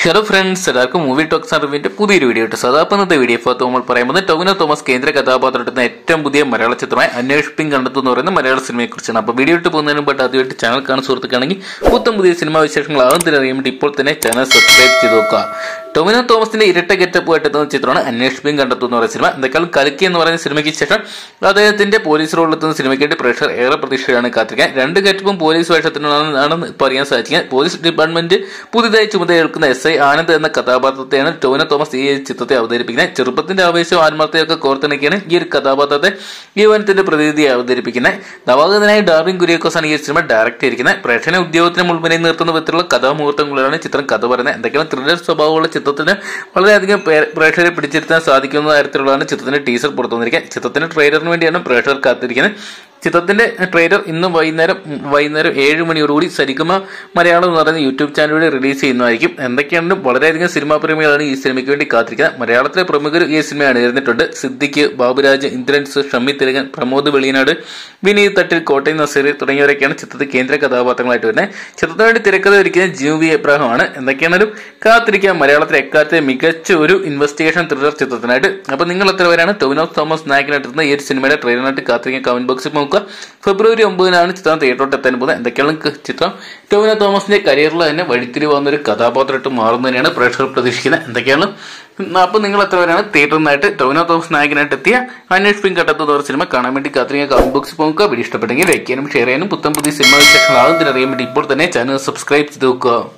Hello friends, എല്ലാവർക്കും movie talks അറിവിന്റെ പുതിയൊരു വീഡിയോ ഇട്ട് സദാപ്പന്നത്തെ വീഡിയോ ഇപ്പോൾ നമ്മൾ പറയുന്നത് ടൊവിനോ തോമസ് കേന്ദ്ര കഥാപാത്രത്തിന് ഏറ്റവും പുതിയ മലയാള ചിത്രമായ അന്വേഷിപ്പിംഗ് കണ്ടെത്തു എന്ന് പറയുന്ന മലയാള സിനിമയെ കുറിച്ചാണ്. അപ്പോൾ വീഡിയോ ഇട്ട് പോകുന്നതിന് മുമ്പ് ആദ്യമായിട്ട് ചാനൽ കാണുന്ന സുഹൃത്തുക്കാണെങ്കിൽ പുതിയ സിനിമാ വിശേഷങ്ങൾ ആകുന്നതിന് അറിയാൻ വേണ്ടി ഇപ്പോൾ തന്നെ ചാനൽ സബ്സ്ക്രൈബ് ചെയ്ത് നോക്കുക. ടൊവിനോ തോമസിന്റെ ഇരട്ട ഗെറ്റപ്പുമായിട്ട് എത്തുന്ന ചിത്രമാണ് അന്വേഷിപ്പിംഗ് കണ്ടെത്തു എന്ന് പറയുന്ന സിനിമ. എന്തൊക്കെയാണ് കലക്കി എന്ന് പറയുന്ന സിനിമയ്ക്ക് ശേഷം അദ്ദേഹത്തിന്റെ പോലീസ് റോളിലെത്തുന്ന സിനിമയ്ക്ക് വേണ്ടി പ്രേക്ഷകർ ഏറെ പ്രതീക്ഷയാണ് കാത്തിരിക്കാൻ. രണ്ട് ഗെറ്റപ്പും പോലീസ് വേഷത്തിനാണെന്ന് പറയാൻ സാധിക്കുക. പോലീസ് ഡിപ്പാർട്ട്മെന്റ് പുതിയതായി ചുമതലയേൽക്കുന്ന SI ആനന്ദ് എന്ന കഥാപാത്രത്തെയാണ് ടൊവിനോ തോമസ് ഈ ചിത്രത്തെ അവതരിപ്പിക്കുന്നത്. ചെറുപ്പത്തിന്റെ ആവേശവും ആത്മാർത്ഥതയൊക്കെ കോർത്തിണക്കിയാണ് ഈ ഒരു കഥാപാത്രത്തെ യുവനത്തിന്റെ പ്രതിനിധിയെ അവതരിപ്പിക്കുന്നത്. നവാഗതനായ ഡാർവിൻ കുര്യാക്കോസാണ് ഈ സിനിമ ഡയറക്ട് ചെയ്തിരിക്കുന്നത്. പ്രേക്ഷകനെ ഉദ്യോഗത്തിന് മുൾമുനയിൽ നിർത്തുന്ന വിധത്തിലുള്ള കഥാമുഹൂർത്തങ്ങളിലാണ് ചിത്രം കഥ പറയുന്നത്. എന്തൊക്കെയാണ് ത്രില്ലർ സ്വഭാവമുള്ള ചിത്രത്തിന് വളരെയധികം പ്രേക്ഷകരെ പിടിച്ചിരുത്താൻ സാധിക്കുന്ന തരത്തിലുള്ളതാണ് ചിത്രത്തിന്റെ ടീസർ പുറത്തു വന്നിരിക്കുന്നത്. ചിത്രത്തിന്റെ ട്രെയിലറിന് വേണ്ടിയാണ് പ്രേക്ഷകർ കാത്തിരിക്കുന്നത്. ചിത്രത്തിന്റെ ട്രെയിലർ ഇന്ന് വൈകുന്നേരം 7 മണിയോടുകൂടി സരിഗമ മലയാളം എന്ന് പറയുന്ന യൂട്യൂബ് ചാനലിലൂടെ റിലീസ് ചെയ്യുന്നതായിരിക്കും. എന്തൊക്കെയാണെങ്കിലും വളരെയധികം സിനിമാ പ്രേമികളാണ് ഈ സിനിമയ്ക്ക് വേണ്ടി കാത്തിരിക്കുന്നത്. മലയാളത്തിലെ പ്രമുഖർ ഈ സിനിമ അണിനിരന്നിട്ടുണ്ട്. സിദ്ദിഖ്, ബാബുരാജ്, ഇന്ദ്രൻസ്, ഷമ്മി തിലകൻ, പ്രമോദ് വെളിയനാട്, വിനീത് തട്ടിൽ, കോട്ടയം നസീർ തുടങ്ങിയവരൊക്കെയാണ് ചിത്രത്തിൽ കേന്ദ്ര കഥാപാത്രങ്ങളായിട്ട് വരുന്നത്. ചിത്രത്തിന് വേണ്ടി തിരക്കഥ ഒരുക്കുന്നത് ജിവി എബ്രാഹിം ആണ്. എന്തൊക്കെയാണെങ്കിലും കാത്തിരിക്കുക മലയാളത്തിലെ എക്കാലത്തെ മികച്ച ഒരു ഇൻവെസ്റ്റിഗേഷൻ ത്രില്ലർ ചിത്രത്തിനായിട്ട്. അപ്പൊ നിങ്ങൾ എത്ര പേരാണ് ടൊവിനോ തോമസ് നായകനായിട്ട് ഈ ഒരു സിനിമയുടെ ട്രെയിലറിനായിട്ട് കാത്തിരിക്കുക? കമന്റ് ബോക്സിൽ ഫെബ്രുവരി 9 ചിത്രം തിയേറ്ററോട്ട് എത്താൻ പോകുന്നത്. എന്തൊക്കെയാണ് ചിത്രം ടൊവിനോ തോമസിന്റെ കരിയറിൽ തന്നെ വഴിത്തിരിവാകുന്ന ഒരു കഥാപാത്രമായിട്ട് മാറുന്നതിനാണ് പ്രേക്ഷകർ പ്രതീക്ഷിക്കുന്നത്. എന്തൊക്കെയാണ് അപ്പൊ നിങ്ങൾ എത്ര പേരാണ് തിയേറ്ററിനായിട്ട് ടൊവിനോ തോമസ് നായകനായിട്ട് എത്തിയ അന്വേഷിപ്പിംഗ് കണ്ടെത്തു എന്ന സിനിമ കാണാൻ വേണ്ടി കാത്തിരിക്കുക? കമന്റ് ബോക്സിൽ പോകുക. വീഡിയോ ഇഷ്ടപ്പെട്ടെങ്കിൽ ലൈക്ക് ചെയ്യാനും ഷെയർ ചെയ്യാനും പുതിയ സിനിമ വിശേഷങ്ങൾ ആകുന്നതിന് അറിയാൻ വേണ്ടി ഇപ്പോൾ തന്നെ ചാനൽ സബ്സ്ക്രൈബ് ചെയ്ത് നോക്കുക.